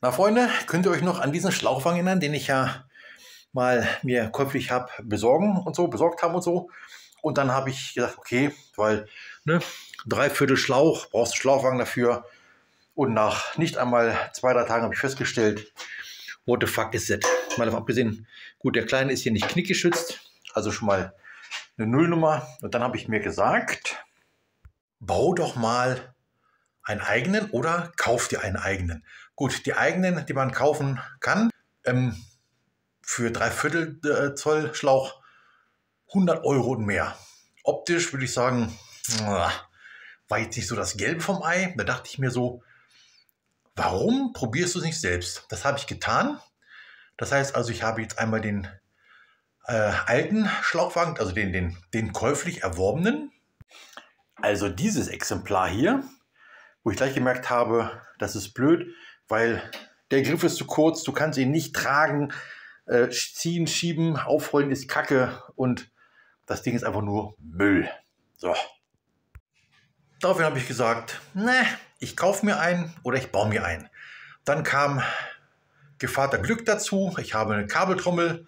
Na Freunde, könnt ihr euch noch an diesen Schlauchwagen erinnern, den ich ja mal mir käuflich habe besorgt haben und so. Und dann habe ich gesagt, okay, weil ne, dreiviertel Schlauch, brauchst du einen Schlauchwagen dafür. Und nach nicht einmal 2, 3 Tagen habe ich festgestellt, what the fuck is that? Mal davon abgesehen, gut, der Kleine ist hier nicht knickgeschützt, also schon mal eine Nullnummer. Und dann habe ich mir gesagt, bau doch mal einen eigenen oder kauf dir einen eigenen. Gut, die eigenen, die man kaufen kann, für Dreiviertel Zoll Schlauch 100 Euro und mehr. Optisch würde ich sagen, war jetzt nicht so das Gelbe vom Ei. Da dachte ich mir so, warum probierst du es nicht selbst? Das habe ich getan. Das heißt also, ich habe jetzt einmal den alten Schlauchwagen, also den käuflich erworbenen. Also dieses Exemplar hier, wo ich gleich gemerkt habe, das ist blöd, weil der Griff ist zu kurz, du kannst ihn nicht tragen, ziehen, schieben, aufrollen ist Kacke und das Ding ist einfach nur Müll. So. Daraufhin habe ich gesagt, ne, ich kaufe mir einen oder ich baue mir einen. Dann kam Gevatter Glück dazu. Ich habe eine Kabeltrommel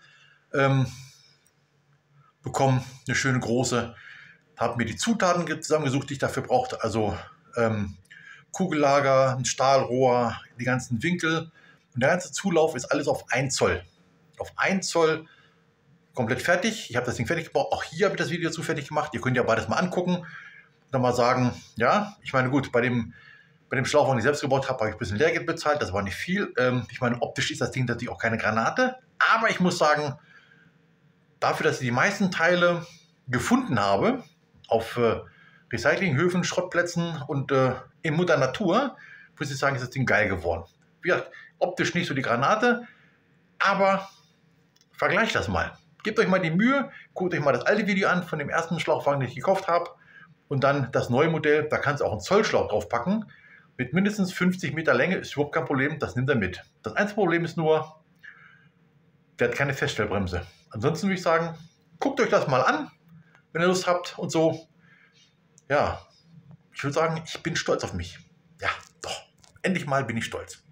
bekommen, eine schöne große. Habe mir die Zutaten zusammengesucht, die ich dafür brauchte. Also Kugellager, ein Stahlrohr, die ganzen Winkel. Und der ganze Zulauf ist alles auf 1 Zoll. Auf 1 Zoll komplett fertig. Ich habe das Ding fertig gebaut. Auch hier habe ich das Video dazu fertig gemacht. Ihr könnt ja beides mal angucken. Und dann mal sagen, ja, ich meine, gut, bei dem Schlauchwagen, den ich selbst gebaut habe, habe ich ein bisschen Lehrgeld bezahlt. Das war nicht viel. Ich meine, optisch ist das Ding natürlich auch keine Granate. Aber ich muss sagen, dafür, dass ich die meisten Teile gefunden habe, auf Recyclinghöfen, Schrottplätzen und in Mutter Natur, muss ich sagen, ist das Ding geil geworden. Wie gesagt, optisch nicht so die Granate, aber vergleicht das mal. Gebt euch mal die Mühe, guckt euch mal das alte Video an von dem ersten Schlauchwagen, den ich gekauft habe. Und dann das neue Modell, da kannst du auch einen Zollschlauch drauf packen. Mit mindestens 50 Meter Länge ist überhaupt kein Problem, das nimmt er mit. Das einzige Problem ist nur, der hat keine Feststellbremse. Ansonsten würde ich sagen, guckt euch das mal an, wenn ihr Lust habt und so. Ja, ich würde sagen, ich bin stolz auf mich. Ja, doch, endlich mal bin ich stolz.